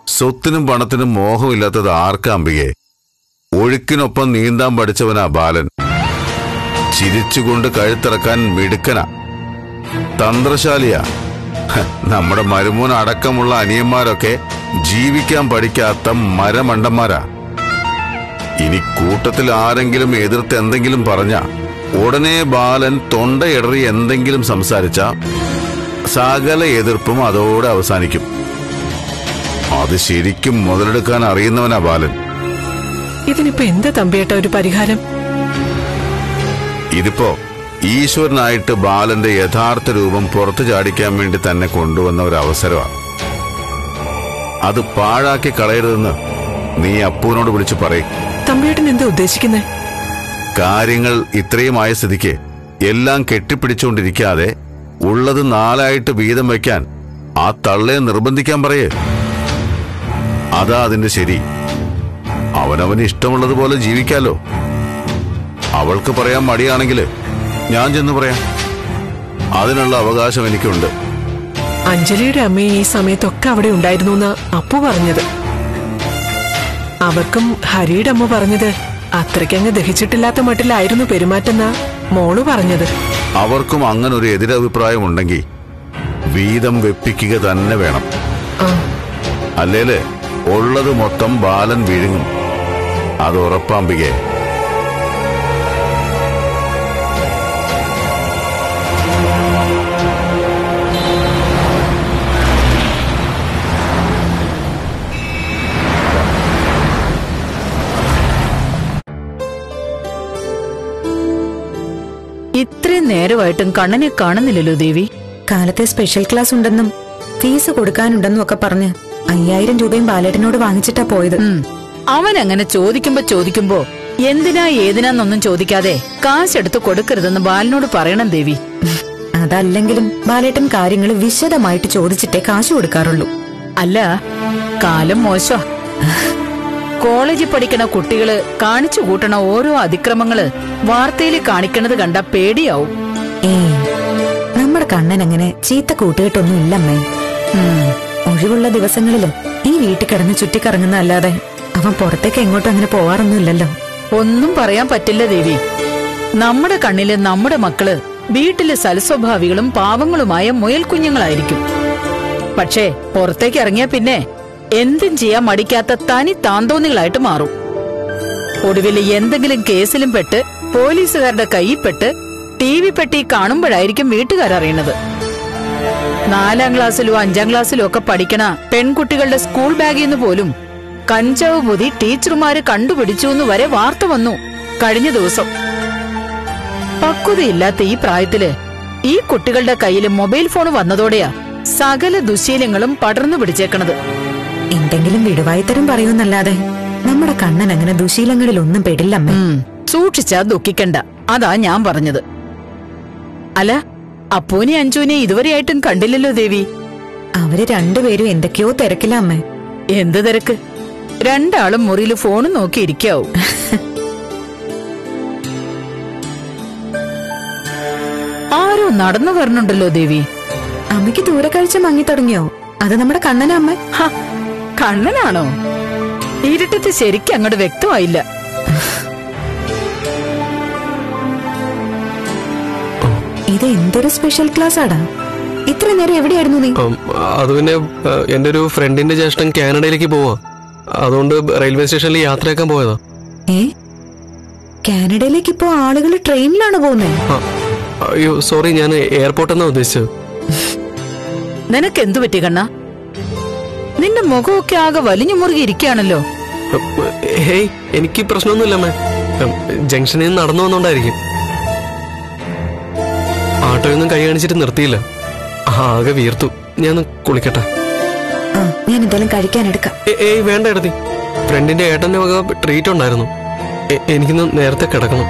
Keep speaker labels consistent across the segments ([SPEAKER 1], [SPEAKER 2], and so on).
[SPEAKER 1] സ്വത്തിനും പണത്തിനും മോഹമില്ലാത്തത് ആർക്കാ അംബികെ? ഒഴുക്കിനൊപ്പം നീന്താൻ പഠിച്ചവനാ ബാലൻ. ചിരിച്ചുകൊണ്ട് കഴുത്തിറക്കാൻ മിടുക്കനാ, തന്ത്രശാലിയാ. നമ്മുടെ മരുമോൻ അടക്കമുള്ള അനിയന്മാരൊക്കെ ജീവിക്കാൻ പഠിക്കാത്ത മരമണ്ടന്മാരാ. ഇനി കൂട്ടത്തിൽ ആരെങ്കിലും എതിർത്ത് എന്തെങ്കിലും പറഞ്ഞ ഉടനെ ബാലൻ തൊണ്ടയിടറി എന്തെങ്കിലും സംസാരിച്ച സകല എതിർപ്പും അതോടെ അവസാനിക്കും. അത് ശരിക്കും മുതലെടുക്കാൻ അറിയുന്നവനാ ബാലൻ.
[SPEAKER 2] ഇതിനിപ്പോ എന്താ തമ്പിയേട്ട ഒരു പരിഹാരം?
[SPEAKER 1] ഇതിപ്പോ ഈശ്വരനായിട്ട് ബാലന്റെ യഥാർത്ഥ രൂപം പുറത്തു ചാടിക്കാൻ വേണ്ടി തന്നെ കൊണ്ടുവന്ന ഒരു അവസരമാണ്. അത് പാഴാക്കി കളയരുതെന്ന് നീ അപ്പുവിനോട് വിളിച്ചു പറയും.
[SPEAKER 2] തമ്പിയേട്ടൻ എന്താ ഉദ്ദേശിക്കുന്നേ?
[SPEAKER 1] കാര്യങ്ങൾ ഇത്രയുമായ സ്ഥിതിക്ക് എല്ലാം കെട്ടിപ്പിടിച്ചുകൊണ്ടിരിക്കാതെ ഉള്ളത് 4 വീതം വയ്ക്കാൻ ആ തള്ളയെ നിർബന്ധിക്കാൻ പറയേ. അതാ അതിന്റെ ശരി. അവനവന് ഇഷ്ടമുള്ളതുപോലെ ജീവിക്കാലോ. അവൾക്ക് പറയാൻ മടിയാണെങ്കിൽ ഞാൻ ചെന്ന് പറയാം. അതിനുള്ള അവകാശം എനിക്കുണ്ട്.
[SPEAKER 2] അഞ്ജലിയുടെ അമ്മയെ ഈ സമയത്തൊക്കെ അവിടെ ഉണ്ടായിരുന്നു എന്നാ അപ്പു പറഞ്ഞത്. അവർക്കും ഹരിയുടെ അമ്മ പറഞ്ഞത് അത്രയ്ക്കങ്ങ് ദഹിച്ചിട്ടില്ലാത്ത മട്ടിലായിരുന്നു പെരുമാറ്റെന്നാ മോള് പറഞ്ഞത്.
[SPEAKER 1] അവർക്കും അങ്ങനെ ഒരു എതിരഭിപ്രായം ഉണ്ടെങ്കിൽ വീതം വെപ്പിക്കുക തന്നെ വേണം. അല്ലേല് ഉള്ളത് മൊത്തം ബാലൻ വിഴുങ്ങും. അത് ഉറപ്പാമ്പികേ.
[SPEAKER 3] ഇത്രയും നേരമായിട്ടും കണ്ണനെ കാണുന്നില്ലല്ലോ ദേവി.
[SPEAKER 4] കാലത്തെ സ്പെഷ്യൽ ക്ലാസ് ഉണ്ടെന്നും ഫീസ് കൊടുക്കാനുണ്ടെന്നും ഒക്കെ പറഞ്ഞ് 5000 രൂപയും ബാലേട്ടനോട് വാങ്ങിച്ചിട്ടാ പോയത്.
[SPEAKER 3] അവൻ അങ്ങനെ ചോദിക്കുമ്പോ എന്തിനാ ഏതിനാന്നൊന്നും ചോദിക്കാതെ കാശെടുത്ത് കൊടുക്കരുതെന്ന് ബാലനോട് പറയണം ദേവി.
[SPEAKER 4] അതല്ലെങ്കിലും ബാലേട്ടൻ കാര്യങ്ങൾ വിശദമായിട്ട് ചോദിച്ചിട്ടേ കാശ് കൊടുക്കാറുള്ളൂ.
[SPEAKER 3] അല്ല, കാലം മോശം. കോളേജിൽ പഠിക്കണ കുട്ടികള് കാണിച്ചു കൂട്ടണ ഓരോ അതിക്രമങ്ങള് വാർത്തയിൽ കാണിക്കണത് കണ്ട പേടിയാവും.
[SPEAKER 4] നമ്മുടെ കണ്ണൻ അങ്ങനെ ചീത്ത കൂട്ടുകെട്ടൊന്നും ഇല്ലമ്മേ. ഒഴിവുള്ള ദിവസങ്ങളില് ഈ വീട്ടിൽ കിടന്ന് ചുറ്റിക്കറങ്ങുന്ന അല്ലാതെ അവൻ പുറത്തേക്ക് എങ്ങോട്ടും അങ്ങനെ പോവാറൊന്നുമില്ലല്ലോ.
[SPEAKER 3] ഒന്നും പറയാൻ പറ്റില്ല ദേവി. നമ്മുടെ കണ്ണില് നമ്മുടെ മക്കള് വീട്ടിലെ സൽസ്വഭാവികളും പാവങ്ങളുമായ മുയൽ കുഞ്ഞുങ്ങളായിരിക്കും. പക്ഷേ പുറത്തേക്ക് ഇറങ്ങിയ പിന്നെ എന്തും ചെയ്യാൻ മടിക്കാത്ത തനി താന്തോന്നികളായിട്ട് മാറും. ഒടുവില് എന്തെങ്കിലും കേസിലും പെട്ട് പോലീസുകാരുടെ കൈയിൽപ്പെട്ട് TV പെട്ടി കാണുമ്പോഴായിരിക്കും വീട്ടുകാരറിയണത്. 4ാം ക്ലാസ്സിലോ 5ാം ക്ലാസ്സിലോ ഒക്കെ പഠിക്കണ പെൺകുട്ടികളുടെ സ്കൂൾ ബാഗിൽ നിന്ന് പോലും കഞ്ചാവ് പൊതി ടീച്ചർമാര് കണ്ടുപിടിച്ചു എന്ന് വരെ വാർത്ത വന്നു കഴിഞ്ഞ ദിവസം. പക്വതയില്ലാത്ത ഈ പ്രായത്തില് ഈ കുട്ടികളുടെ കയ്യില് മൊബൈൽ ഫോൺ വന്നതോടെയാ സകല ദുശ്ശീലങ്ങളും പടർന്നു പിടിച്ചേക്കണത്.
[SPEAKER 4] എന്തെങ്കിലും വിടുവായിത്തരം പറയുന്നല്ലാതെ നമ്മുടെ കണ്ണൻ അങ്ങനെ ദുശീലങ്ങളിലൊന്നും പെടില്ലമ്മേ.
[SPEAKER 3] സൂക്ഷിച്ചാ ദുഃഖിക്കണ്ട, അതാ ഞാൻ പറഞ്ഞത്. അല്ല, അപ്പൂനെ അഞ്ജുവിനെ ഇതുവരെയായിട്ടും കണ്ടില്ലല്ലോ ദേവി.
[SPEAKER 4] അവര് രണ്ടുപേരും എന്തൊക്കെയോ തിരക്കില്ല അമ്മേ.
[SPEAKER 3] എന്ത് തിരക്ക്? രണ്ടാളും മുറിയിൽ ഫോൺ നോക്കിയിരിക്കാവും. ആരോ നടന്നു വരണുണ്ടല്ലോ ദേവി.
[SPEAKER 4] അമ്മയ്ക്ക് ദൂരക്കാഴ്ച മങ്ങി തുടങ്ങിയോ? അത് നമ്മുടെ കണ്ണനാ അമ്മ.
[SPEAKER 3] കണ്ണനാണോ? ഇരുട്ടത്ത് ശരിക്കും അങ്ങോട്ട് വ്യക്തമായില്ല.
[SPEAKER 4] ഇത് എന്തൊരു സ്പെഷ്യൽ ക്ലാസ് ആടാ. ഇത്ര നേരം എവിടെയായിരുന്നു നീ?
[SPEAKER 5] അത് പിന്നെ എന്റെ ഒരു ഫ്രണ്ടിന്റെ ജ്യേഷ്ഠൻ കാനഡയിലേക്ക് പോവാ. അതുകൊണ്ട് റെയിൽവേ സ്റ്റേഷനിൽ യാത്രയാക്കാൻ പോയതാ.
[SPEAKER 4] കാനഡയിലേക്ക് ഇപ്പോ ആളുകൾ ട്രെയിനിലാണ് പോകുന്നത്.
[SPEAKER 5] അയ്യോ സോറി, ഞാൻ എയർപോർട്ടെന്നാ ഉദ്ദേശിച്ചത്.
[SPEAKER 3] നിനക്ക് എന്തു പറ്റി കണ്ണ? നിന്റെ മുഖമൊക്കെ ആകെ വലിഞ്ഞു മുറുകി ഇരിക്കുകയാണല്ലോ.
[SPEAKER 5] ഹേയ്, എനിക്ക് പ്രശ്നമൊന്നുമില്ല അമ്മേ. ജംഗ്ഷനിൽ നിന്ന് നടന്നു വന്നോണ്ടായിരിക്കും. ആട്ടോയൊന്നും കൈ കാണിച്ചിട്ട് നിർത്തിയില്ല. ആകെ വീർത്തു. ഞാൻ കുളിക്കട്ടെ.
[SPEAKER 4] ഞാൻ എന്തായാലും കഴിക്കാൻ എടുക്കാം.
[SPEAKER 5] ഏയ് വേണ്ട എടുത്തി. ഫ്രണ്ടിന്റെ ഏട്ടന്റെ വക ട്രീറ്റ് ഉണ്ടായിരുന്നു. എനിക്കിന്ന് നേരത്തെ കിടക്കണം.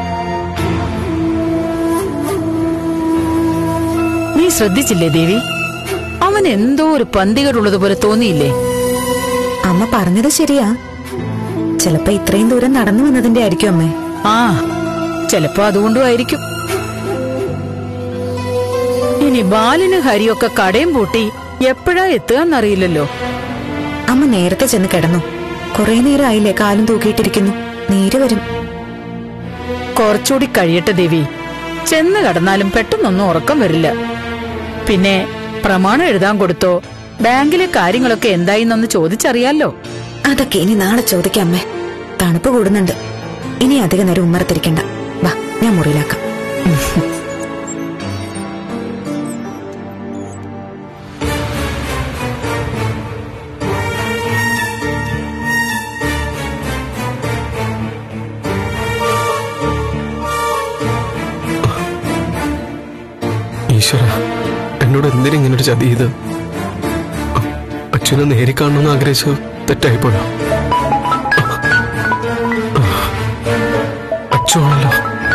[SPEAKER 3] നീ ശ്രദ്ധിച്ചില്ലേ ദേവി? അവൻ എന്തോ ഒരു പന്തികേടുള്ളതുപോലെ തോന്നിയില്ലേ?
[SPEAKER 4] അമ്മ പറഞ്ഞത് ശരിയാ. ചിലപ്പോ ഇത്രയും ദൂരം നടന്നു വന്നതിന്റെ ആയിരിക്കും അമ്മേ.
[SPEAKER 3] ചിലപ്പോ അതുകൊണ്ടും ആയിരിക്കും. ഇനി ബാലിന് ഹരിയൊക്കെ കടയും പൂട്ടി എപ്പോഴാ എത്തുകയെന്നറിയില്ലല്ലോ.
[SPEAKER 4] അമ്മ അമ്മ നേരത്തെ ചെന്ന് കിടന്നു. കുറെ നേരം ആയില്ലേ കാലും തൂക്കിയിട്ടിരിക്കുന്നു. നീര് വരും.
[SPEAKER 3] കുറച്ചുകൂടി കഴിയട്ടെ ദേവി. ചെന്ന് കടന്നാലും പെട്ടെന്നൊന്നും ഉറക്കം വരില്ല. പിന്നെ പ്രമാണം എഴുതാൻ കൊടുത്തോ? ബാങ്കിലെ കാര്യങ്ങളൊക്കെ എന്തായിന്നൊന്ന് ചോദിച്ചറിയാലോ.
[SPEAKER 4] അതൊക്കെ ഇനി നാളെ ചോദിക്കാം അമ്മേ. തണുപ്പ് കൂടുന്നുണ്ട്. ഇനി അധിക നേരം ഉമ്മറത്തിരിക്കണ്ട. വാ, ഞാൻ മുറിയിലാക്കാം.
[SPEAKER 5] ഈശ്വര, എന്നോട് എന്തിനും ഇങ്ങനൊരു ചതി ചെയ്ത്? അച്ഛനെ നേരി കാണണമെന്ന് ആഗ്രഹിച്ചു തെറ്റായിപ്പോയോ? അച്ഛനാണല്ലോ.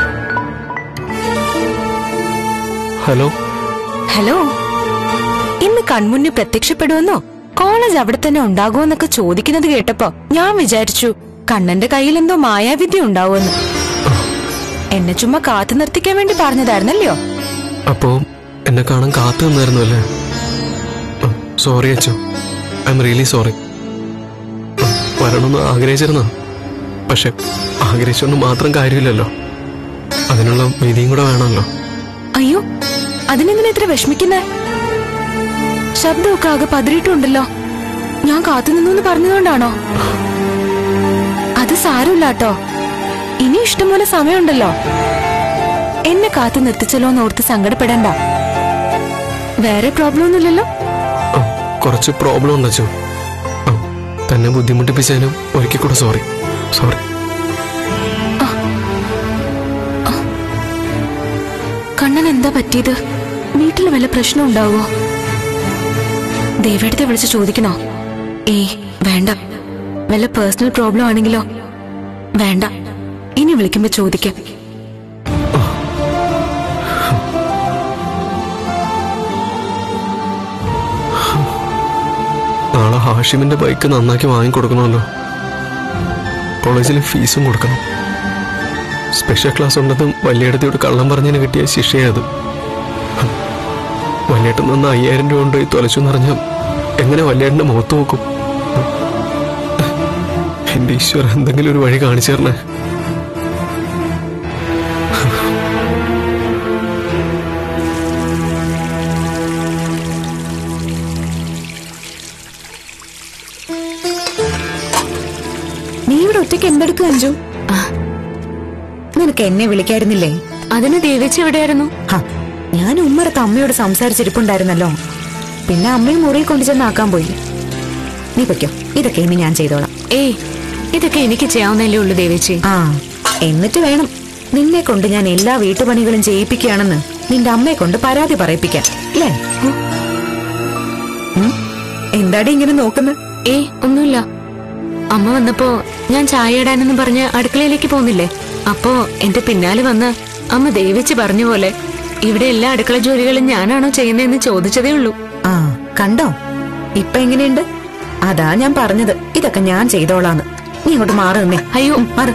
[SPEAKER 5] ഹലോ
[SPEAKER 6] ഹലോ, ഇന്ന് കൺമുന്നിൽ പ്രത്യക്ഷപ്പെടുമെന്നോ കോളേജ് അവിടെ തന്നെ ഉണ്ടാകുമെന്നൊക്കെ ചോദിക്കുന്നത് കേട്ടപ്പോ ഞാൻ വിചാരിച്ചു കണ്ണന്റെ കയ്യിൽ എന്തോ മായാവിദ്യ ഉണ്ടാവുമെന്ന്. എന്നെ ചുമ്മാ കാത്തു നിർത്തിക്കാൻ വേണ്ടി പറഞ്ഞതായിരുന്നല്ലോ.
[SPEAKER 5] അപ്പോ എന്നെ കാണാൻ കാത്തു നിന്നായിരുന്നു അല്ലേ? Sorry Achu, I am really sorry. വരണമെന്ന് ആഗ്രഹിച്ചിരുന്ന, പക്ഷെ ആഗ്രഹിച്ചൊന്നും മാത്രം കാര്യമില്ലല്ലോ, അതിനുള്ള വിധിയും കൂടെ വേണമല്ലോ.
[SPEAKER 6] അയ്യോ, അതിനെന്തിനാ ഇത്ര വിഷമിക്കുന്നേ? ശബ്ദമൊക്കെ ആകെ പതിരിട്ടുണ്ടല്ലോ. ഞാൻ കാത്തു നിന്നു പറഞ്ഞതുകൊണ്ടാണോ? അത് സാരമില്ലാട്ടോ, ഇനി ഇഷ്ടംപോലെ സമയമുണ്ടല്ലോ. എന്നെ കാത്തു നിർത്തിച്ചല്ലോ എന്നോർത്ത് സങ്കടപ്പെടണ്ട. വേറെ പ്രോബ്ലം ഒന്നുമില്ലല്ലോ?
[SPEAKER 5] കുറച്ച് പ്രോബ്ലം ഉണ്ടോ? തന്നെ ബുദ്ധിമുട്ടിപ്പിച്ചതിനും ഒരിക്കൽ കൂടെ സോറി. സോറി.
[SPEAKER 6] കണ്ണൻ എന്താ പറ്റിയത്? വീട്ടിൽ വല്ല പ്രശ്നം ഉണ്ടാവോ? ദേവിയെടുത്ത് വിളിച്ച് ചോദിക്കണോ? വേണ്ട. വല്ല പേഴ്സണൽ പ്രോബ്ലം ആണെങ്കിലോ? വേണ്ട, ഇനി വിളിക്കുമ്പോ ചോദിക്കാം.
[SPEAKER 5] നാളെ ഹാഷിമിന്റെ ബൈക്ക് നന്നാക്കി വാങ്ങിക്കൊടുക്കണമല്ലോ. കോളേജിലെ ഫീസും കൊടുക്കണം. സ്പെഷ്യൽ ക്ലാസ് ഉണ്ടെന്നും വലിയേടത്തിയോട് കള്ളം പറഞ്ഞതിന് കിട്ടിയ ശിക്ഷയത്. വലിയേട്ടൻ നിന്ന് 5000 രൂപ കൊണ്ട് തൊലച്ചു എന്നറിഞ്ഞാൽ എങ്ങനെ വലിയേട്ടന്റെ മുഖത്ത് നോക്കും? എന്റെ ഈശ്വര, എന്തെങ്കിലും ഒരു വഴി കാണിച്ചു തരണേ.
[SPEAKER 4] നീ ഇവിടെ ഒറ്റയ്ക്ക് എന്തെടുക്കും അഞ്ജു? നിനക്ക് എന്നെ വിളിക്കായിരുന്നില്ലേ?
[SPEAKER 6] അതിന് ദേവേച്ചി എവിടെയായിരുന്നു?
[SPEAKER 4] ഞാൻ ഉമ്മറത്ത് അമ്മയോട് സംസാരിച്ചിരിപ്പുണ്ടായിരുന്നല്ലോ. പിന്നെ അമ്മയും മുറിയിൽ കൊണ്ടുചെന്നാക്കാൻ പോയി. നീ പൊയ്ക്കോ, ഇതൊക്കെ ഇനി ഞാൻ ചെയ്തോളാം.
[SPEAKER 6] ഇതൊക്കെ എനിക്ക് ചെയ്യാവുന്നല്ലേ ഉള്ളൂ ദേവേച്ചി.
[SPEAKER 4] എന്നിട്ട് വേണം നിന്നെ കൊണ്ട് ഞാൻ എല്ലാ വീട്ടുപണികളും ചെയ്യിപ്പിക്കുകയാണെന്ന് നിന്റെ അമ്മയെ കൊണ്ട് പരാതി പറയിപ്പിക്കാൻ, അല്ലേ? എന്താടി ഇങ്ങനെ നോക്കുന്നത്?
[SPEAKER 6] ഒന്നുമില്ല. അമ്മ വന്നപ്പോ ഞാൻ ചായ ഇടാനെന്ന് പറഞ്ഞ് അടുക്കളയിലേക്ക് പോന്നില്ലേ, അപ്പോ എന്റെ പിന്നാലെ വന്ന് അമ്മ ദേവിച്ച് പറഞ്ഞ പോലെ ഇവിടെ എല്ലാ അടുക്കള ജോലികളും ഞാനാണോ ചെയ്യുന്നതെന്ന് ചോദിച്ചതേ ഉള്ളൂ.
[SPEAKER 4] കണ്ടോ ഇപ്പൊ എങ്ങനെയുണ്ട്? അതാ ഞാൻ പറഞ്ഞത് ഇതൊക്കെ ഞാൻ ചെയ്തോളാന്ന്. നീ ഇങ്ങോട്ട് മാറി നിന്നേ.
[SPEAKER 6] അയ്യോ,
[SPEAKER 4] മാറ്.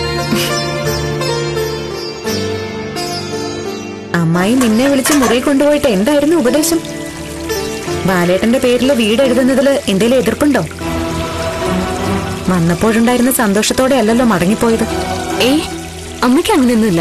[SPEAKER 4] അമ്മായി നിന്നെ വിളിച്ച് മുറി കൊണ്ടുപോയിട്ട് എന്തായിരുന്നു ഉപദേശം? ബാലേട്ടന്റെ പേരിൽ വീട് എഴുതുന്നതില് എന്തേലും എതിർപ്പുണ്ടോ? വന്നപ്പോഴുണ്ടായിരുന്ന സന്തോഷത്തോടെ അല്ലല്ലോ മടങ്ങിപ്പോയത്.
[SPEAKER 6] അമ്മയ്ക്ക് അങ്ങനെയൊന്നുമില്ല.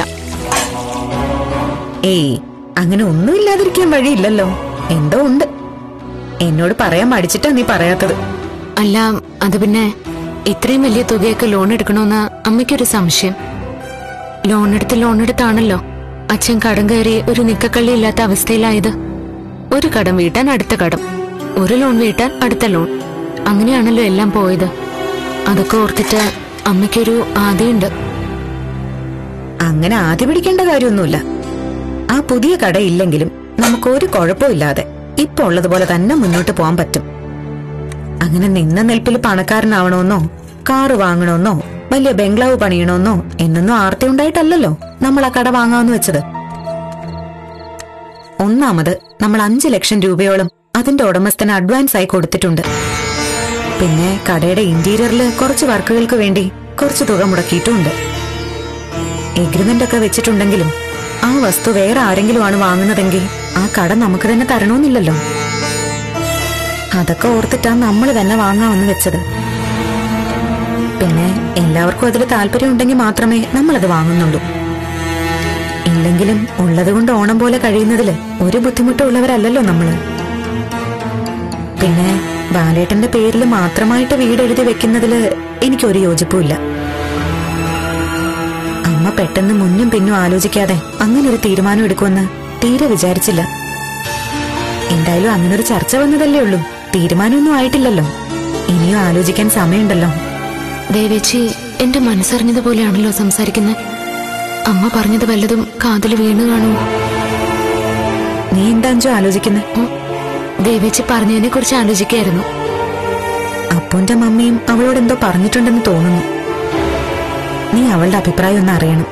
[SPEAKER 4] അങ്ങനെ ഒന്നുമില്ലാതിരിക്കാൻ വഴിയില്ലല്ലോ. എന്തോ ഉണ്ട്. എന്നോട് പറയാൻ മടിച്ചിട്ടാ നീ പറയാത്തത്.
[SPEAKER 6] അല്ല, അത് പിന്നെ ഇത്രയും വലിയ തുകയൊക്കെ ലോൺ എടുക്കണോന്ന് അമ്മയ്ക്കൊരു സംശയം. ലോൺ എടുത്താണല്ലോ അച്ഛൻ കടം കയറി ഒരു നിക്കക്കള്ളി ഇല്ലാത്ത അവസ്ഥയിലായത്. ഒരു കടം വീട്ടാൻ അടുത്ത കടം, ഒരു ലോൺ വീട്ടാൻ അടുത്ത ലോൺ, അങ്ങനെയാണല്ലോ എല്ലാം പോയത്. അതൊക്കെ ഓർത്തിട്ട് അമ്മയ്ക്കൊരു ആദിയുണ്ട്.
[SPEAKER 4] അങ്ങനെ ആദ്യ പിടിക്കേണ്ട കാര്യമൊന്നുമില്ല. ആ പുതിയ കടയില്ലെങ്കിലും നമുക്കൊരു കുഴപ്പമില്ലാതെ ഇപ്പൊ ഉള്ളതുപോലെ തന്നെ മുന്നോട്ട് പോകാൻ പറ്റും. അങ്ങനെ നിന്ന നിൽപ്പിൽ പണക്കാരനാവണമെന്നോ കാറ് വാങ്ങണമെന്നോ വലിയ ബംഗ്ലാവ് പണിയണമെന്നോ എന്നൊന്നും ആർത്തി ഉണ്ടായിട്ടല്ലല്ലോ നമ്മൾ ആ കട വാങ്ങാമെന്ന് വെച്ചത്. ഒന്നാമത് നമ്മൾ 5 ലക്ഷം രൂപയോളം അതിന്റെ ഉടമസ്ഥന് അഡ്വാൻസ് ആയി കൊടുത്തിട്ടുണ്ട്. പിന്നെ കടയുടെ ഇന്റീരിയറില് കുറച്ച് വർക്കുകൾക്ക് വേണ്ടി കുറച്ച് തുക മുടക്കിയിട്ടുമുണ്ട്. എഗ്രിമെന്റ് ഒക്കെ വെച്ചിട്ടുണ്ടെങ്കിലും ആ വസ്തു വേറെ ആരെങ്കിലും ആണ് വാങ്ങുന്നതെങ്കിൽ ആ കട നമുക്ക് തന്നെ തരണമെന്നില്ലല്ലോ. അതൊക്കെ ഓർത്തിട്ടാ നമ്മൾ തന്നെ വാങ്ങാമെന്ന് വെച്ചത്. പിന്നെ എല്ലാവർക്കും അതിൽ താല്പര്യം ഉണ്ടെങ്കിൽ മാത്രമേ നമ്മളത് വാങ്ങുന്നുള്ളൂ. ഇല്ലെങ്കിലും ഉള്ളതുകൊണ്ട് ഓണം പോലെ കഴിയുന്നതില് ഒരു ബുദ്ധിമുട്ടും ഉള്ളവരല്ലല്ലോ നമ്മള്. പിന്നെ ബാലേട്ടന്റെ പേരിൽ മാത്രമായിട്ട് വീട് എഴുതി വെക്കുന്നതില് എനിക്കൊരു യോജിപ്പുമില്ല. അമ്മ പെട്ടെന്ന് മുന്നും പിന്നും ആലോചിക്കാതെ അങ്ങനൊരു തീരുമാനം എടുക്കുമെന്ന് തീരെ വിചാരിച്ചില്ല. എന്തായാലും അങ്ങനൊരു ചർച്ച വന്നതല്ലേ ഉള്ളൂ, തീരുമാനമൊന്നും ആയിട്ടില്ലല്ലോ. ഇനിയും ആലോചിക്കാൻ സമയമുണ്ടല്ലോ.
[SPEAKER 6] ദേവേച്ചി എന്റെ മനസ്സറിഞ്ഞതുപോലെയാണല്ലോ സംസാരിക്കുന്നത്. അമ്മ പറഞ്ഞത് വല്ലതും കാതില് വീണ് കാണുമോ?
[SPEAKER 4] നീ എന്താഞ്ചോ ആലോചിക്കുന്നത്?
[SPEAKER 6] ദേവേച്ചി പറഞ്ഞതിനെ കുറിച്ച് ആലോചിക്കായിരുന്നു.
[SPEAKER 4] അപ്പുന്റെ മമ്മിയും അവളോട് എന്തോ പറഞ്ഞിട്ടുണ്ടെന്ന് തോന്നുന്നു. നീ അവളുടെ അഭിപ്രായം ഒന്ന് അറിയണം.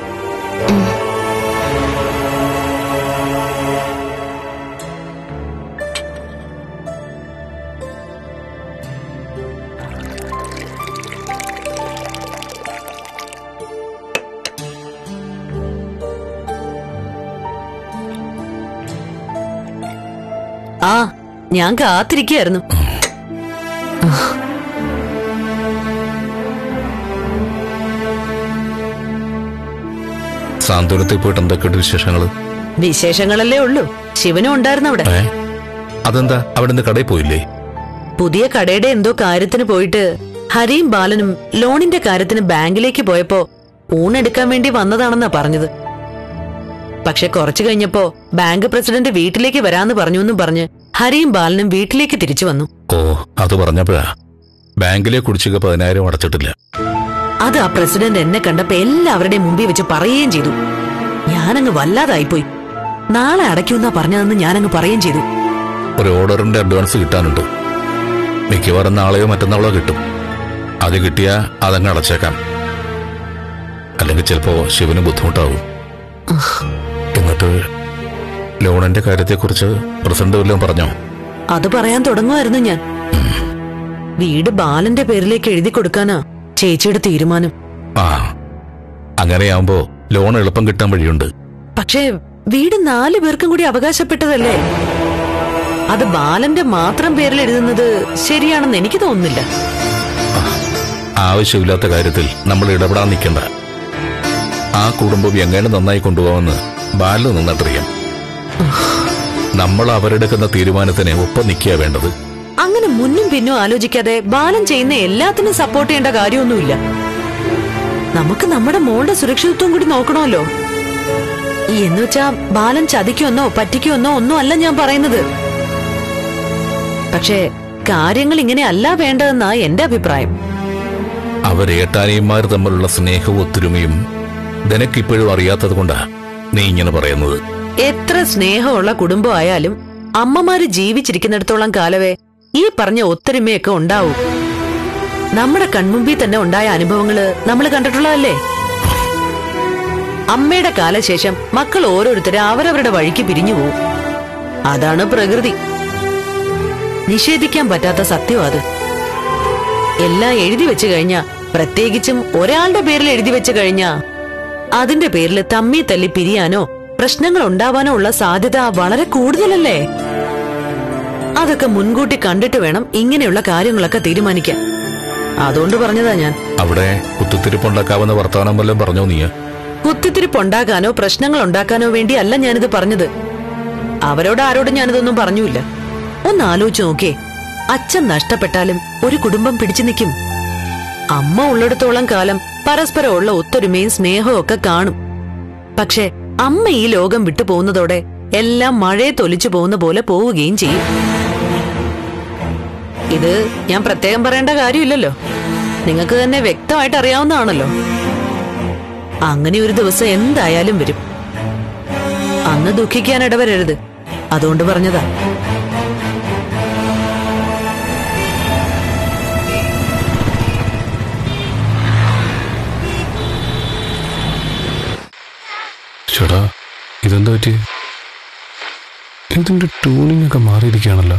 [SPEAKER 7] ആ, ഞാൻ കാത്തിരിക്കുകയായിരുന്നു.
[SPEAKER 8] സാന്ത്വനത്തിൽ പോയിട്ട് എന്തൊക്കെയുണ്ട് വിശേഷങ്ങള്?
[SPEAKER 7] വിശേഷങ്ങളല്ലേ ഉള്ളൂ. ശിവനും ഉണ്ടായിരുന്നു അവിടെ.
[SPEAKER 8] അതെന്താ അവിടെ നിന്ന് കടയിൽ പോയില്ലേ?
[SPEAKER 7] പുതിയ കടയുടെ എന്തോ കാര്യത്തിന് പോയിട്ട് ഹരിയും ബാലനും ലോണിന്റെ കാര്യത്തിന് ബാങ്കിലേക്ക് പോയപ്പോ ഊണെടുക്കാൻ വേണ്ടി വന്നതാണെന്നാ പറഞ്ഞത്. പക്ഷെ കുറച്ചു കഴിഞ്ഞപ്പോ ബാങ്ക് പ്രസിഡന്റ് വീട്ടിലേക്ക് വരാന്ന് പറഞ്ഞുവെന്നും പറഞ്ഞ് ഹരിയും ബാലനും വീട്ടിലേക്ക് തിരിച്ചു വന്നു.
[SPEAKER 8] ഓ, അത് പറഞ്ഞപ്പോഴാ ബാങ്കിലെ കുടിശ്ശിക 10,000 അടച്ചിട്ടില്ല.
[SPEAKER 7] അത് ആ പ്രസിഡന്റ് എന്നെ കണ്ടപ്പോ എല്ലാവരുടെയും മുമ്പിൽ വെച്ച് പറയുകയും ചെയ്തു. ഞാനങ്ങ് വല്ലാതായിപ്പോയി. നാളെ അടയ്ക്കുമെന്നാ പറഞ്ഞതെന്ന് ഞാനങ്ങ് പറയുകയും ചെയ്തു.
[SPEAKER 8] ഒരു ഓർഡറിന്റെ അഡ്വാൻസ് കിട്ടാനുണ്ട്. മിക്കവാറും നാളെയോ മറ്റന്നാളോ കിട്ടും. അത് കിട്ടിയാ അതങ്ങ് അടച്ചേക്കാം. അല്ലെങ്കിൽ ചിലപ്പോ ശിവന് ബുദ്ധിമുട്ടാവും. എന്നിട്ട് ലോണിന്റെ കാര്യത്തെക്കുറിച്ച് പ്രസിഡന്റ് വല്ലതും പറഞ്ഞോ?
[SPEAKER 7] അത് പറയാൻ തുടങ്ങുമായിരുന്നു ഞാൻ. വീട് ബാലന്റെ പേരിലേക്ക് എഴുതി കൊടുക്കാനാ ചേച്ചിയുടെ തീരുമാനം.
[SPEAKER 8] ആ, അങ്ങനെയാവുമ്പോ ലോൺ എളുപ്പം കിട്ടാൻ വഴിയുണ്ട്.
[SPEAKER 7] പക്ഷേ വീട് 4 പേർക്കും കൂടി അവകാശപ്പെട്ടതല്ലേ? അത് ബാലന്റെ മാത്രം പേരിൽ എഴുതുന്നത് ശരിയാണെന്ന് എനിക്ക് തോന്നുന്നില്ല.
[SPEAKER 8] ആവശ്യമില്ലാത്ത കാര്യത്തിൽ നമ്മൾ ഇടപെടാൻ നിൽക്കണ്ട. ആ കുടുംബം എങ്ങനെ നന്നായി കൊണ്ടുപോകാമെന്ന് ബാലന് നന്നായിട്ടറിയാം. നമ്മൾ അവരെടുക്കുന്ന തീരുമാനത്തിന് ഒപ്പം നിൽക്കുക വേണ്ടത്.
[SPEAKER 7] അങ്ങനെ മുന്നും പിന്നും ആലോചിക്കാതെ ബാലൻ ചെയ്യുന്ന എല്ലാത്തിനും സപ്പോർട്ട് ചെയ്യേണ്ട കാര്യമൊന്നുമില്ല. നമുക്ക് നമ്മുടെ മോളുടെ സുരക്ഷിതത്വം കൂടി നോക്കണമല്ലോ. എന്നുവെച്ചാ ബാലൻ ചതിക്കുമെന്നോ പറ്റിക്കുമെന്നോ ഒന്നും അല്ല ഞാൻ പറയുന്നത്. പക്ഷേ കാര്യങ്ങൾ ഇങ്ങനെ അല്ല വേണ്ടതെന്നാ എന്റെ അഭിപ്രായം.
[SPEAKER 8] അവരേട്ടാനിയന്മാർ തമ്മിലുള്ള സ്നേഹവും ഒത്തൊരുമയും നിനക്കിപ്പോഴും അറിയാത്തത് കൊണ്ടാ നീ ഇങ്ങനെ പറയുന്നത്.
[SPEAKER 7] എത്ര സ്നേഹമുള്ള കുടുംബമായാലും അമ്മമാര് ജീവിച്ചിരിക്കുന്നിടത്തോളം കാലവേ ഈ പറഞ്ഞ ഒത്തൊരുമയൊക്കെ ഉണ്ടാവും. നമ്മുടെ കൺമുമ്പിൽ തന്നെ ഉണ്ടായ അനുഭവങ്ങള് നമ്മൾ കണ്ടിട്ടുള്ളതല്ലേ? അമ്മയുടെ കാലശേഷം മക്കൾ ഓരോരുത്തരെ അവരവരുടെ വഴിക്ക് പിരിഞ്ഞു പോവും. അതാണ് പ്രകൃതി. നിഷേധിക്കാൻ പറ്റാത്ത സത്യം അത്. എല്ലാം എഴുതി വെച്ചു കഴിഞ്ഞാ, പ്രത്യേകിച്ചും ഒരാളുടെ പേരിൽ എഴുതി വെച്ചു കഴിഞ്ഞാ അതിന്റെ പേരിൽ തമ്മി തല്ലി പിരിയാനോ പ്രശ്നങ്ങൾ ഉണ്ടാവാനോ ഉള്ള സാധ്യത വളരെ കൂടുതലല്ലേ? അതൊക്കെ മുൻകൂട്ടി കണ്ടിട്ട് വേണം ഇങ്ങനെയുള്ള കാര്യങ്ങളൊക്കെ തീരുമാനിക്കാൻ. അതുകൊണ്ട് പറഞ്ഞതാ ഞാൻ.
[SPEAKER 8] അവിടെ കുത്തിത്തിരിപ്പുണ്ടാക്കാവുന്ന വർത്തമാനം വല്ലതും പറഞ്ഞോ നീ?
[SPEAKER 7] കുത്തിത്തിരിപ്പുണ്ടാക്കാനോ പ്രശ്നങ്ങൾ ഉണ്ടാക്കാനോ വേണ്ടി അല്ല ഞാനിത് പറഞ്ഞത്. അവരോട് ആരോടും ഞാനിതൊന്നും പറഞ്ഞില്ല. ഒന്ന് ആലോചിച്ച് നോക്കേ, അച്ഛൻ നഷ്ടപ്പെട്ടാലും ഒരു കുടുംബം പിടിച്ചു നിൽക്കും. അമ്മ ഉള്ളിടത്തോളം കാലം പരസ്പരമുള്ള ഒത്തൊരുമയും സ്നേഹവും ഒക്കെ കാണും. പക്ഷെ അമ്മ ഈ ലോകം വിട്ടു പോകുന്നതോടെ എല്ലാം മഴയെ തൊലിച്ചു പോകുന്ന പോലെ പോവുകയും ചെയ്യും. ഇത് ഞാൻ പ്രത്യേകം പറയേണ്ട കാര്യമില്ലല്ലോ, നിങ്ങൾക്ക് തന്നെ വ്യക്തമായിട്ട് അറിയാവുന്നതാണല്ലോ. അങ്ങനെ ഒരു ദിവസം എന്തായാലും വരും. അന്ന് ദുഃഖിക്കാൻ ഇടവരരുത്. അതുകൊണ്ട് പറഞ്ഞതാ.
[SPEAKER 5] ചേട്ടാ, ഇതെന്താ പറ്റി? ഇതിന്റെ ട്യൂണിംഗ് ഒക്കെ മാറിയിരിക്കുകയാണല്ലോ.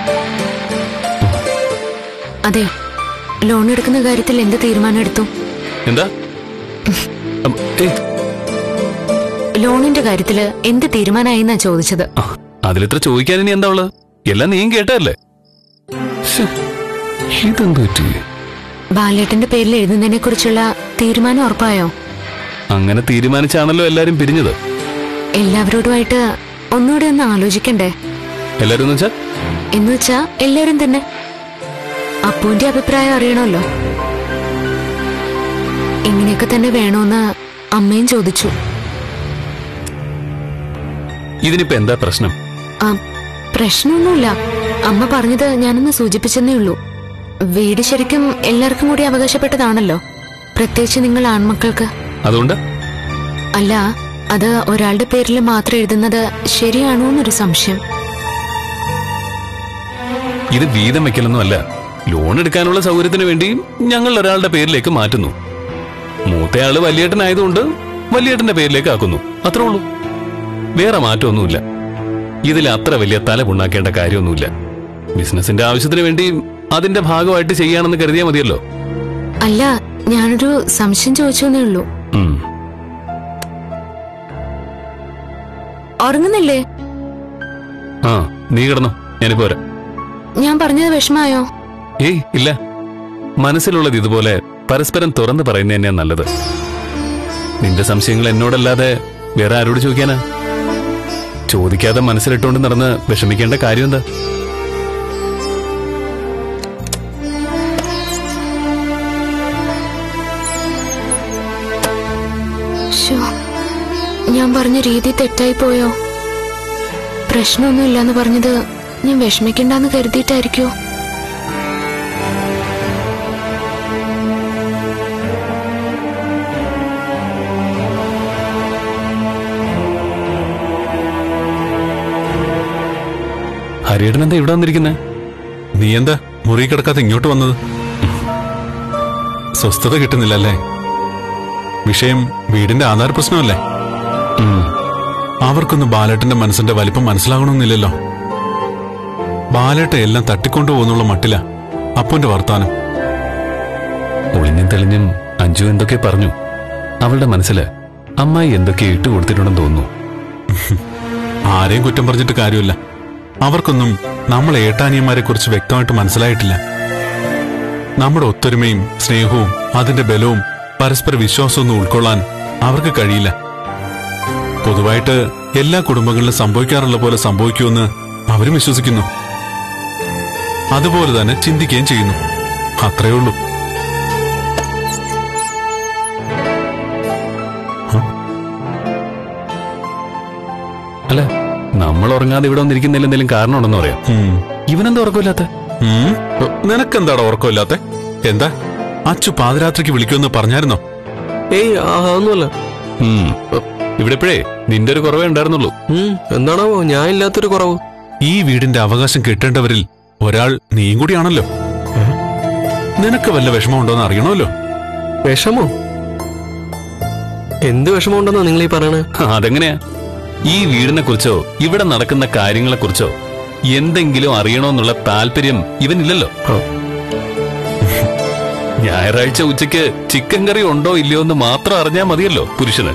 [SPEAKER 6] അതെ, ലോൺ എടുക്കുന്ന കാര്യത്തിൽ എന്ത് തീരുമാനം എടുത്തു?
[SPEAKER 8] എന്താ?
[SPEAKER 6] ലോണിന്റെ കാര്യത്തില് എന്ത് തീരുമാനമായിന്നാ ചോദിച്ചത്.
[SPEAKER 8] അതിലിത്ര ചോദിക്കാൻ ഇനി എന്താ ഉള്ളത്? എല്ലാം നീയും കേട്ടല്ലേ? ഇതെന്ത് പറ്റി?
[SPEAKER 6] ബാലേട്ടന്റെ പേരിൽ എഴുതുന്നതിനെ കുറിച്ചുള്ള തീരുമാനം ഉറപ്പായോ?
[SPEAKER 8] അങ്ങനെ തീരുമാനിച്ചാണല്ലോ എല്ലാരും പിരിഞ്ഞത്.
[SPEAKER 6] എല്ലാവരോടുമായിട്ട് ഒന്നുകൂടെ ഒന്ന് ആലോചിക്കണ്ടേ?
[SPEAKER 8] എല്ലാരും
[SPEAKER 6] എന്നുവെച്ചാ എല്ലാരും തന്നെ. അപ്പുവിന്റെ അഭിപ്രായം അറിയണമല്ലോ. ഇങ്ങനെയൊക്കെ തന്നെ വേണോന്ന് അമ്മയും ചോദിച്ചു.
[SPEAKER 8] ഇതിനിപ്പോ എന്താ പ്രശ്നം?
[SPEAKER 6] പ്രശ്നമൊന്നുമില്ല. അമ്മ പറഞ്ഞത് ഞാനൊന്ന് സൂചിപ്പിച്ചെന്നേ ഉള്ളൂ. വീട് ശരിക്കും എല്ലാവർക്കും കൂടി അവകാശപ്പെട്ടതാണല്ലോ, പ്രത്യേകിച്ച് നിങ്ങൾ ആൺമക്കൾക്ക്.
[SPEAKER 8] അതുകൊണ്ട്
[SPEAKER 6] അല്ല, അത് ഒരാളുടെ പേരിൽ മാത്രം എഴുതുന്നത് ശരിയാണോ എന്നൊരു സംശയം.
[SPEAKER 8] ഇത് വീതം വെക്കലൊന്നും അല്ല. ലോൺ എടുക്കാനുള്ള സൗകര്യത്തിന് വേണ്ടി ഞങ്ങൾ ഒരാളുടെ പേരിലേക്ക് മാറ്റുന്നു. മൂത്തയാള് വലിയേട്ടനായതുകൊണ്ട് വലിയേട്ടന്റെ പേരിലേക്ക് ആക്കുന്നു. അത്രേ ഉള്ളൂ. വേറെ മാറ്റമൊന്നുമില്ല. ഇതിൽ അത്ര വലിയ തല പുണ്ണാക്കേണ്ട കാര്യമൊന്നുമില്ല. ബിസിനസിന്റെ ആവശ്യത്തിന് വേണ്ടി അതിന്റെ ഭാഗമായിട്ട് ചെയ്യാണെന്ന് കരുതിയാൽ മതിയല്ലോ.
[SPEAKER 6] അല്ല, ഞാനൊരു സംശയം ചോദിച്ചെന്നേ ഉള്ളൂ. ഉറങ്ങുന്നില്ലേ?
[SPEAKER 8] ആ, നീ കിടന്നോ, ഞാനിപ്പോ വരാം.
[SPEAKER 6] ഞാൻ പറഞ്ഞത് വിഷമായോ?
[SPEAKER 8] ഏയ് ഇല്ല. മനസ്സിലുള്ളത് ഇതുപോലെ പരസ്പരം തുറന്നു പറയുന്നത് തന്നെയാ നല്ലത്. നിന്റെ സംശയങ്ങൾ എന്നോടല്ലാതെ വേറെ ആരോട് ചോദിക്കാനാ? ചോദിക്കാതെ മനസ്സിലിട്ടുകൊണ്ട് നടന്ന് വിഷമിക്കേണ്ട കാര്യം എന്താ?
[SPEAKER 6] ഞാൻ പറഞ്ഞ രീതി തെറ്റായി പോയോ? പ്രശ്നമൊന്നുമില്ലെന്ന് പറഞ്ഞത് ഞാൻ വിഷമിക്കണ്ടെന്ന് കരുതിയിട്ടായിരിക്കോ?
[SPEAKER 8] ഹരിയേട്ടൻ എന്താ ഇവിടെ വന്നിരിക്കുന്നേ?
[SPEAKER 9] നീ എന്താ മുറി കിടക്കാതെ ഇങ്ങോട്ട് വന്നത്? സ്വസ്ഥത കിട്ടുന്നില്ലല്ലേ? വിഷയം വീടിന്റെ ആധാര പ്രശ്നമല്ലേ? അവർക്കൊന്നും ബാലേട്ടന്റെ മനസ്സിന്റെ വലിപ്പം മനസ്സിലാകണമെന്നില്ലല്ലോ. ബാലേട്ട എല്ലാം തട്ടിക്കൊണ്ടുപോകുന്നുള്ള മട്ടില അപ്പുന്റെ വർത്താനം.
[SPEAKER 8] ഒളിഞ്ഞും തെളിഞ്ഞും അഞ്ജു എന്തൊക്കെ പറഞ്ഞു. അവളുടെ മനസ്സില് അമ്മായി എന്തൊക്കെ ഇട്ടുകൊടുത്തിട്ടുണ്ടെന്ന് തോന്നുന്നു.
[SPEAKER 9] ആരെയും കുറ്റം പറഞ്ഞിട്ട് കാര്യമില്ല. അവർക്കൊന്നും നമ്മളെ ഏട്ടാനിയന്മാരെ കുറിച്ച് വ്യക്തമായിട്ട് മനസ്സിലായിട്ടില്ല. നമ്മുടെ ഒത്തൊരുമയും സ്നേഹവും അതിന്റെ ബലവും പരസ്പര വിശ്വാസമൊന്നും ഉൾക്കൊള്ളാൻ അവർക്ക് കഴിയില്ല. പൊതുവായിട്ട് എല്ലാ കുടുംബങ്ങളിലും സംഭവിക്കാറുള്ള പോലെ സംഭവിക്കുമെന്ന് അവരും വിശ്വസിക്കുന്നു. അതുപോലെ തന്നെ ചിന്തിക്കുകയും ചെയ്യുന്നു. അത്രയേ ഉള്ളൂ.
[SPEAKER 8] അല്ല, നമ്മൾ ഉറങ്ങാതെ ഇവിടെ വന്നിരിക്കുന്നതിൽ എന്തെങ്കിലും കാരണമുണ്ടെന്ന് പറയാം. ഇവനെന്താ ഉറക്കമില്ലാത്ത?
[SPEAKER 9] നിനക്കെന്താടാ ഉറക്കമില്ലാത്ത? എന്താ അച്ചു പാതിരാത്രിക്ക് വിളിക്കുമെന്ന് പറഞ്ഞായിരുന്നോ?
[SPEAKER 5] ഏയ് അതൊന്നുമല്ല.
[SPEAKER 8] ഇവിടെ ഇപ്പോഴേ നിന്റെ ഒരു കുറവേ ഉണ്ടായിരുന്നുള്ളൂ.
[SPEAKER 5] എന്താണാവോ ഞാൻ ഇല്ലാത്തൊരു കുറവ്?
[SPEAKER 9] ഈ വീടിന്റെ അവകാശം കിട്ടേണ്ടവരിൽ ഒരാൾ നീയും കൂടിയാണല്ലോ. നിനക്ക് വല്ല വിഷമമുണ്ടോന്ന് അറിയണമല്ലോ.
[SPEAKER 5] വിഷമോ? എന്ത് വിഷമമുണ്ടെന്നാ നിങ്ങൾ ഈ പറയണേ?
[SPEAKER 8] അതെങ്ങനെയാ? ഈ വീടിനെ കുറിച്ചോ ഇവിടെ നടക്കുന്ന കാര്യങ്ങളെ കുറിച്ചോ എന്തെങ്കിലും അറിയണോന്നുള്ള താല്പര്യം ഇവനില്ലല്ലോ. ഞായറാഴ്ച ഉച്ചയ്ക്ക് ചിക്കൻ കറി ഉണ്ടോ ഇല്ലയോ എന്ന് മാത്രം അറിഞ്ഞാൽ മതിയല്ലോ പുരുഷന്.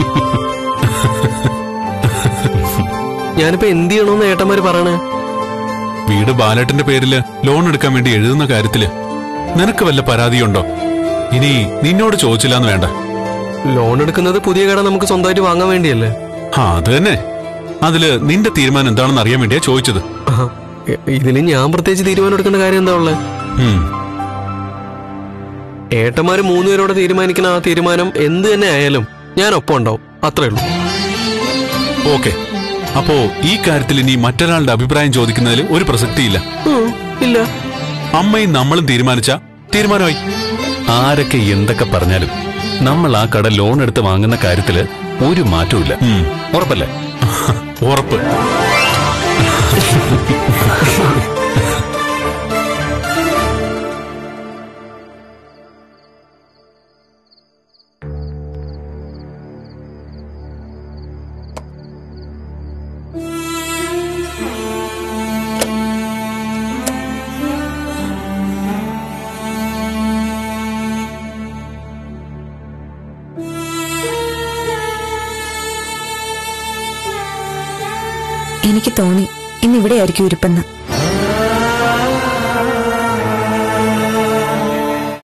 [SPEAKER 5] ഞാനിപ്പോ എന്ത് ചെയ്യണോന്ന് ഏട്ടന്മാര് പറയണേ?
[SPEAKER 9] വീട് ബാലേട്ടന്റെ പേരില് ലോൺ എടുക്കാൻ വേണ്ടി എഴുതുന്ന കാര്യത്തില് നിനക്ക് വല്ല പരാതിയുണ്ടോ? ഇനി നിന്നോട് ചോദിച്ചില്ലാന്ന് വേണ്ട.
[SPEAKER 5] ലോൺ എടുക്കുന്നത് പുതിയ കട നമുക്ക് സ്വന്തമായിട്ട് വാങ്ങാൻ വേണ്ടിയല്ലേ?
[SPEAKER 9] അത് തന്നെ. അതില് നിന്റെ തീരുമാനം എന്താണെന്ന് അറിയാൻ വേണ്ടിയാ ചോദിച്ചത്.
[SPEAKER 5] ഇതിന് ഞാൻ പ്രത്യേകിച്ച് തീരുമാനം എടുക്കേണ്ട കാര്യം എന്താ ഉള്ളത്? ഏട്ടന്മാര് 3 പേരോടെ തീരുമാനിക്കുന്ന ആ തീരുമാനം എന്ത് തന്നെ ആയാലും ഞാൻ ഒപ്പം ഉണ്ടാവും. അത്രേ ഉള്ളൂ.
[SPEAKER 9] ഓക്കെ. അപ്പോ ഈ കാര്യത്തിൽ ഇനി മറ്റൊരാളുടെ അഭിപ്രായം ചോദിക്കുന്നതിൽ ഒരു പ്രസക്തിയില്ല.
[SPEAKER 5] ഇല്ല.
[SPEAKER 9] അമ്മയും നമ്മളും തീരുമാനിച്ച തീരുമാനമായി.
[SPEAKER 8] ആരൊക്കെ എന്തൊക്കെ പറഞ്ഞാലും നമ്മൾ ആ കട ലോൺ എടുത്ത് വാങ്ങുന്ന കാര്യത്തില് ഒരു മാറ്റവും ഇല്ല. ഉറപ്പല്ലേ?
[SPEAKER 9] ഉറപ്പ്.
[SPEAKER 4] എനിക്ക് തോന്നി ഇന്നിവിടെ ആയിരിക്കും ഇരിപ്പെന്ന്.